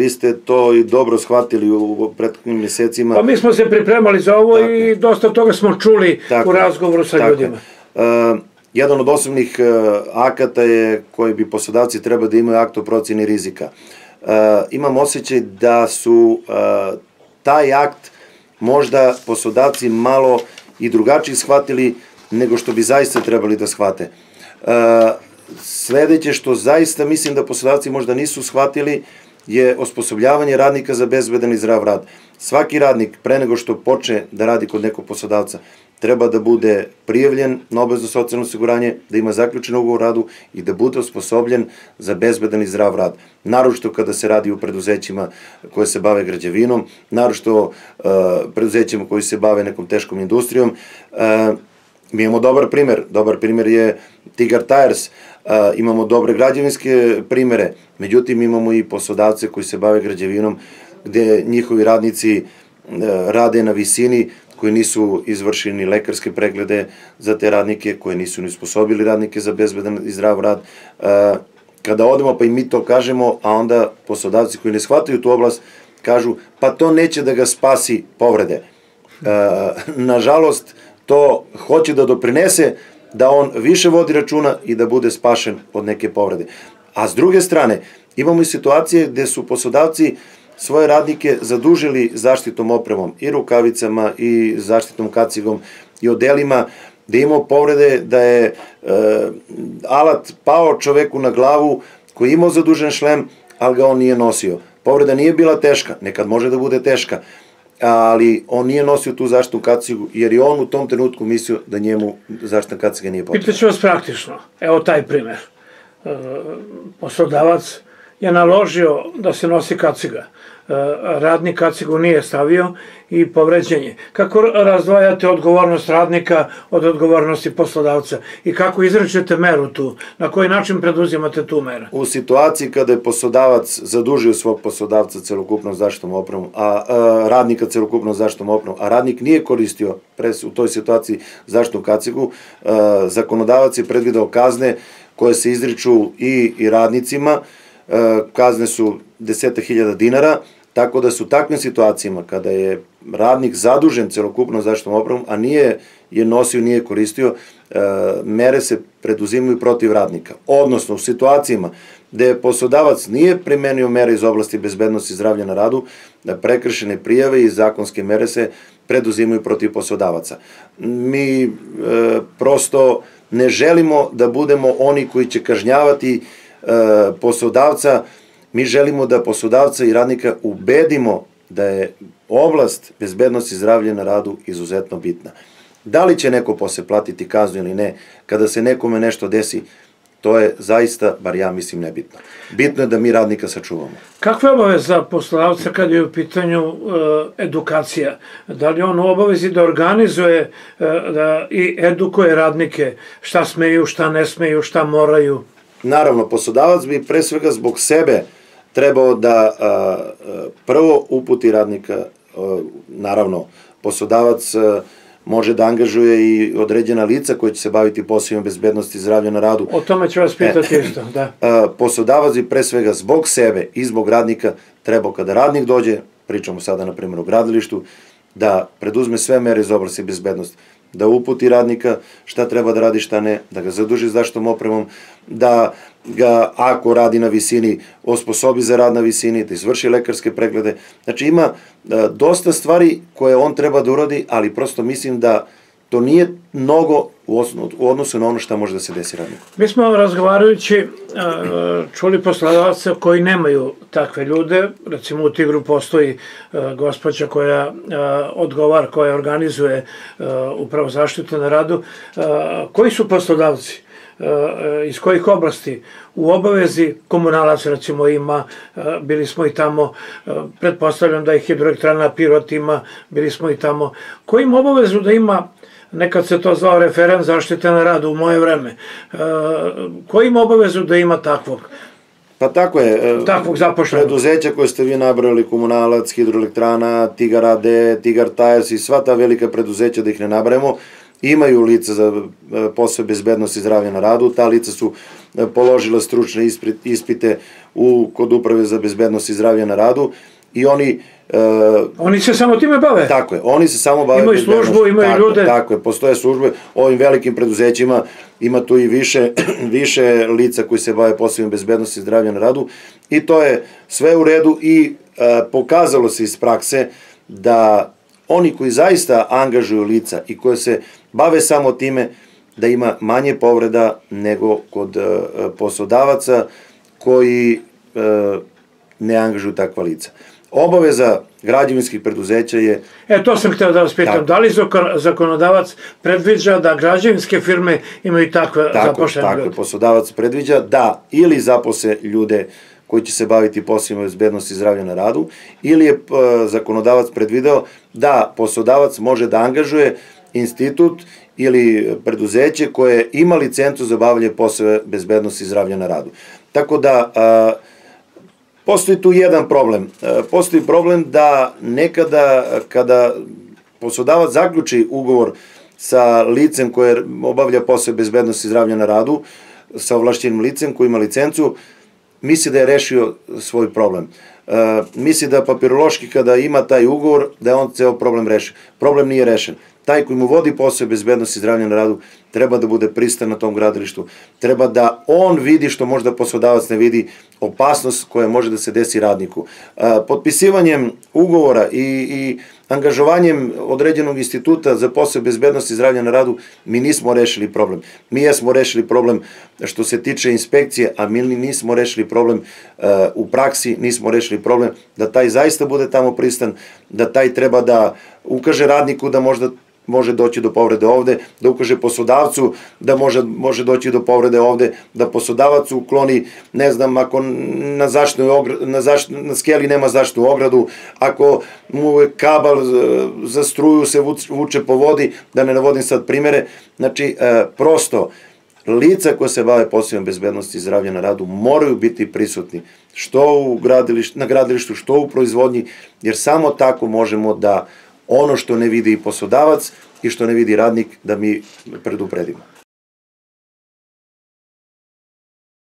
ste to i dobro shvatili u prethodnim mjesecima. Pa mi smo se pripremali za ovo i dosta toga smo čuli u razgovoru sa ljudima. Jedan od osnovnih akata je koji bi poslodavci treba da imaju akt o procjeni rizika. Imam osjećaj da su taj akt možda poslodavci malo i drugačije shvatili nego što bi zaista trebali da shvate. Sledeće što zaista mislim da poslodavci možda nisu shvatili je osposobljavanje radnika za bezbedan i zdrav rad. Svaki radnik pre nego što počne da radi kod nekog poslodavca treba da bude prijavljen na obavezno socijalno osiguranje, da ima zaključen ugovor o radu i da bude osposobljen za bezbedan i zdrav rad. Naročito kada se radi u preduzećima koje se bave građevinom, naročito preduzećima koji se bave nekom teškom industrijom. Mi imamo dobar primer je Tigar Tires, imamo dobre građevinske primere, međutim imamo i poslodavce koji se bave građevinom gde njihovi radnici rade na visini, koji nisu izvršili ni lekarske preglede za te radnike, koji nisu ni usposobili radnike za bezbedan i zdrav rad. Kada odemo pa i mi to kažemo, a onda poslodavci koji ne shvataju tu oblast kažu pa to neće da ga spasi povrede. Nažalost, to hoće da doprinese da on više vodi računa i da bude spašen od neke povrede. A s druge strane, imamo i situacije gde su poslodavci svoje radnike zadužili zaštitnom opremom i rukavicama i zaštitnom kacigom i odelima, gde imamo povrede da je alat pao čoveku na glavu koji je imao zadužen šlem, ali ga on nije nosio. Povreda nije bila teška, nekad može da bude teška, ali on nije nosio tu zaštitnu kacigu jer je on u tom trenutku mislio da njemu zaštitna kaciga nije potrebna. Pitaću vas praktično, evo taj primer. Poslodavac je naložio da se nosi kaciga. Radnik kacigu nije stavio i povređen je. Kako razdvajate odgovornost radnika od odgovornosti poslodavca i kako izričete meru tu? Na koji način preduzimate tu meru? U situaciji kada je poslodavac zadužio svog poslodavca celokupnom zaštitnom opremom, a radnika celokupnom zaštitnom opremom, a radnik nije koristio u toj situaciji zaštitnu kacigu, zakonodavac je predvideo kazne koje se izriču i radnicima. Kazne su 10.000 dinara, tako da su u takvim situacijama kada je radnik zadužen celokupnom zaštitnom opremom, a nije je nosio, nije koristio, mere se preduzimaju protiv radnika. Odnosno, u situacijama gde poslodavac nije primenio mere iz oblasti bezbednosti i zdravlja na radu, prekršene prijave i zakonske mere se preduzimaju protiv poslodavaca. Mi prosto ne želimo da budemo oni koji će kažnjavati poslodavca, mi želimo da poslodavca i radnika ubedimo da je oblast bezbednosti i zdravlja na radu izuzetno bitna. Da li će neko posle platiti kaznu ili ne, kada se nekome nešto desi, to je zaista, bar ja mislim, nebitno. Bitno je da mi radnika sačuvamo. Kakva je obaveza poslodavca kad je u pitanju edukacija? Da li on u obavezi da organizuje i edukuje radnike šta smeju, šta ne smeju, šta moraju? Naravno, poslodavac bi pre svega zbog sebe trebao da prvo uputi radnika, naravno, poslodavac može da angažuje i određena lica koja će se baviti poslovima bezbednosti i zdravlja na radu. O tome ću vas pitati isto, da. Poslodavac bi pre svega zbog sebe i zbog radnika trebao kada radnik dođe, pričamo sada na primjer o gradilištu, da preduzme sve mere iz oblasti bezbednosti, da uputi radnika šta treba da radi, šta ne, da ga zaduži zaštitnom opremom, da ga, ako radi na visini, osposobi za rad na visini, da izvrši lekarske preglede. Znači ima dosta stvari koje on treba da uradi, ali prosto mislim da to nije mnogo u odnosu na ono šta može da se desi radniku. Mi smo razgovarajući čuli poslodavaca koji nemaju takve ljude, recimo u Tigru postoji gospođa koja odgovara, koja organizuje upravo zaštitu na radu. Koji su poslodavci? Iz kojih oblasti? U obavezi komunalac recimo ima, bili smo i tamo, pretpostavljam da je hidroelektrana Pirot ima, bili smo i tamo. Kojim obavezu da ima, nekad se to zvao referent zaštite na radu u moje vreme, kojim obavezu da ima takvog? Pa tako je, takvog zapošljenog preduzeća koje ste vi nabrali, komunalac, hidroelektrana, Tigar AD, Tigar Tires i sva ta velika preduzeća, da ih ne nabrajemo, imaju lica za posao bezbednosti i zdravlja na radu. Ta lica su položila stručne ispite kod Uprave za bezbednost i zdravlje na radu i oni se samo time bave. Tako je, oni se samo bave bezbednosti. Imaju službu, imaju ljude. Tako je, postoje službe, ovim velikim preduzećima ima tu i više lica koji se bave poslovima bezbednosti i zdravlja na radu i to je sve u redu i pokazalo se iz prakse da oni koji zaista angažuju lica i koji se bave samo time da ima manje povreda nego kod poslodavaca koji ne angažuju takva lica. Obaveza građevinskih preduzeća je... To sam htio da vas pitam, da li zakonodavac predviđa da građevinske firme imaju takve zaposlene ljude? Tako, poslodavac predviđa da ili zaposle ljude koji će se baviti poslovima bezbednosti i zdravlja na radu, ili je zakonodavac predvideo da poslodavac može da angažuje institut ili preduzeće koje ima licencu za bavljanje poslova bezbednosti i zdravlja na radu. Tako da, postoji tu jedan problem. Postoji problem da nekada kada poslodavac zaključi ugovor sa licem koje obavlja poslove bezbednosti i zdravlja na radu, sa ovlašćenim licem koji ima licencu, misli da je rešio svoj problem. Misli da papirološki kada ima taj ugovor, da je on ceo problem rešio. Problem nije rešen. Taj koji mu vodi posao bezbednosti i zdravlja na radu treba da bude pristan na tom gradilištu. Treba da on vidi što možda poslodavac ne vidi, opasnost koja može da se desi radniku. Potpisivanjem ugovora i angažovanjem određenog instituta za posao bezbednosti i zdravlja na radu mi nismo rešili problem. Mi jesmo rešili problem što se tiče inspekcije, a mi nismo rešili problem u praksi, nismo rešili problem da taj zaista bude tamo pristan, da taj treba da ukaže radniku da možda može doći do povrede ovde, da ukaže poslodavcu da može doći do povrede ovde, da poslodavac ukloni, ne znam, ako na skeli nema zaštitnu ogradu, ako mu kabel za struju se vuče po vodi, da ne navodim sad primere, znači prosto lica koja se bave poslovima bezbednosti i zdravlja na radu moraju biti prisutni što na gradilištu, što u proizvodnji, jer samo tako možemo da ono što ne vidi poslodavac i što ne vidi radnik da mi predupredimo.